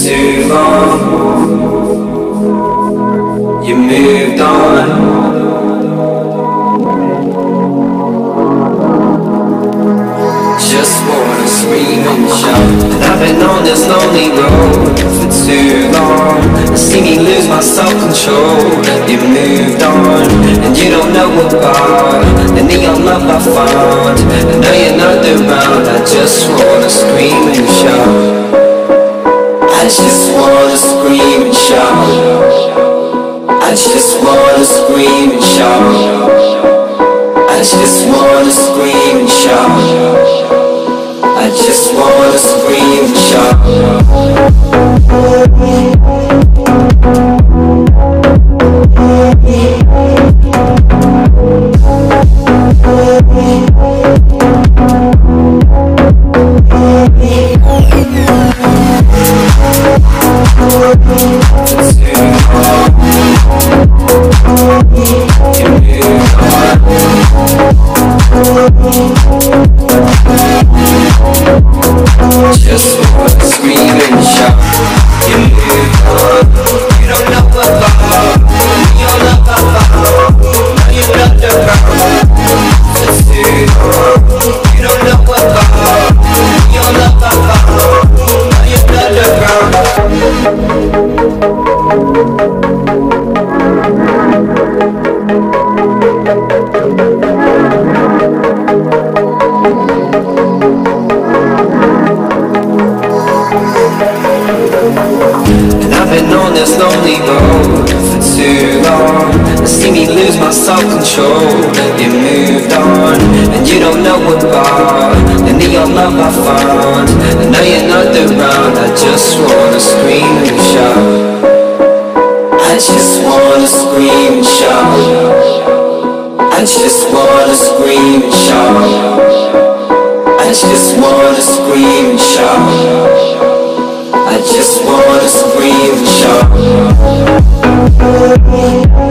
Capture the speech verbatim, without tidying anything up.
too long. You moved on. Just wanna scream and shout. And I've been on this lonely road for too long. See me lose my self-control. You moved on, and you don't know about the neon love I found. I know you're not around. I just wanna scream and shout. I just wanna scream and shout. I just wanna scream and shout. I just wanna scream and shout. I just wanna scream and shout. Just wanna scream and shout. You moved on. You don't know about your love I found. Now you're not around. For too long. You don't know about your love I found. Now you're not around. And I've been on this lonely road for too long. You see me lose my self-control. You moved on, and you don't know about the neon love I found. I know you're not around. I just wanna scream and shout. I just wanna scream and shout. I just wanna scream and shout. I just wanna scream and shout. I just wanna scream and shout.